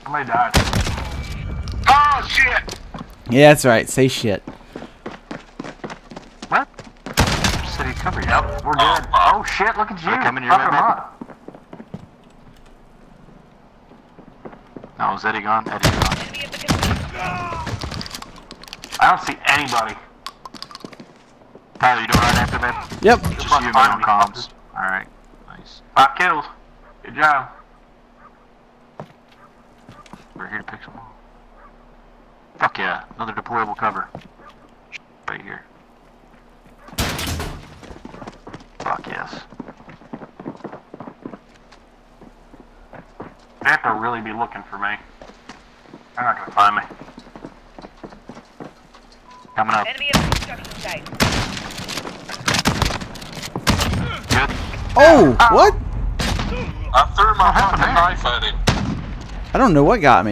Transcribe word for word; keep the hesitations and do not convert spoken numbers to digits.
Somebody died. Oh shit! Yeah, that's right. Say shit. What? City cover. Yep, we're good. Oh, oh shit! Look at you. They're coming your Fuck way, him man. up. No, is Eddie gone? Eddie's gone. I don't see anybody. Tyler, you doing right after that? Yep. Just you and me on comms. Alright, nice. Five kills. Good job. We're here to pick some more. Fuck yeah, another deployable cover. Right here. Fuck yes. They have to really be looking for me. They're not gonna find me. Coming up. Enemy at construction site. Good. Oh, what? I threw my fucking knife at him. I don't know what got me.